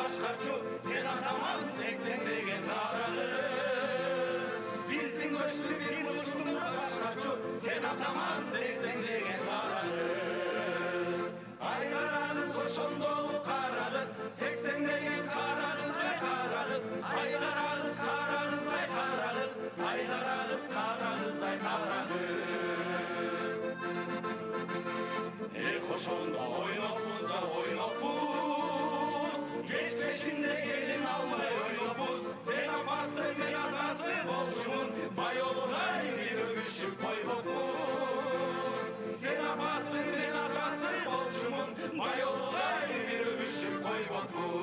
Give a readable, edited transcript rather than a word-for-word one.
башкачу, сен атаман 80 деген тарагыз. Биздин көчтү бир муштун башкачу, сен атаман 80 деген тарагыз. Айгарагыз ошондолу карагыз, 80 деген карагыз, ай карагыз. Айгарагыз карагыз, ай карагыз. Айгарагыз карагыз, ай карагыз. Ошондо ойнопуз да ойнопуз, кечмешинде келин алмай ойнопуз. Сен апасы мен атасы болчумун, байолугай бир өгүшүп койбопуз. Сен апасы мен атасы болчумун, байолугай бир өгүшүп койбопуз.